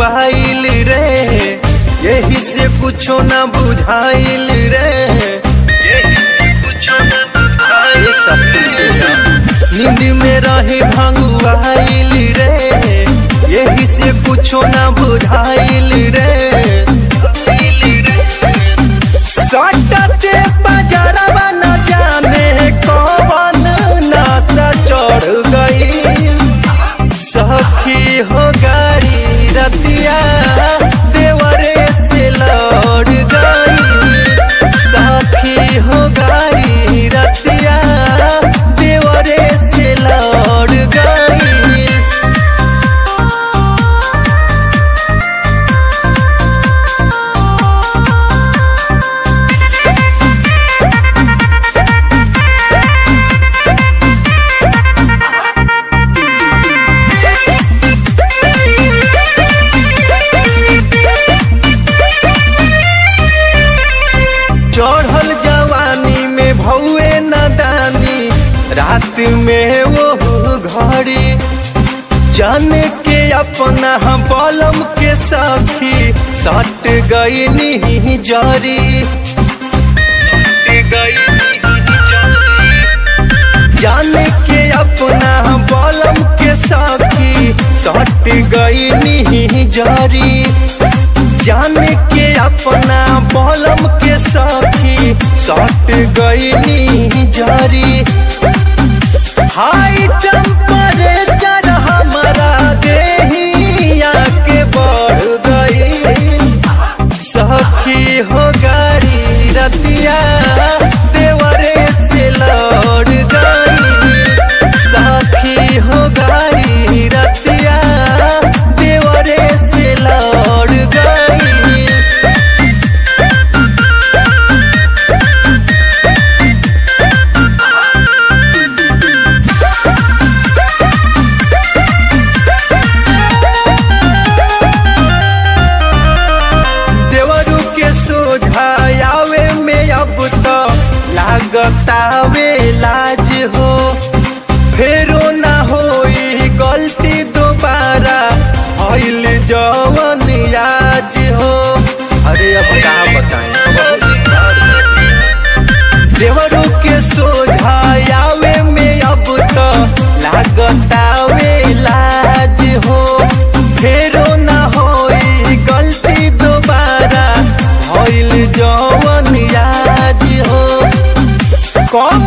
भंगुआइल रे, यही से कुछो न बुझाइल रे, यही से कुछो न बुझाइल। नींद में रही भंगुआइल रे, यही से कुछो न बुझाइल रे। सटते बजरवा न जाने कौन नाता चढ़ गई, सखी हो गाड़ी रतिया देवरे से लड़ गई, सखी हो गाड़ी रतिया देवरे से लड़ गई। चढ़ल जवानी में भौए नदानी, रात में वो घड़ी जान के अपना बलम के सखी सट गई नी जरी, जान के अपना बलम के सखी सट गई नी जरी, जान के अपना बलम के सखी सट गई नी जरी। हाई टेम्परेचर हमारा देहिया के बढ़ गई, सखी हो गाड़ी रतिया देवरे से लड़ गई, सखी हो गाड़ी रतिया देवरे से लड़ गई। लागतावे लाज हो, फेरो ना होई गलती दोबारा, भइल जवन याज हो। अरे अब का बताएं, देवरों के सोझायावे में अब तो लागतावे लाज हो, फेरो ना होई गलती दोबारा, भइल जवन याज हो। कौन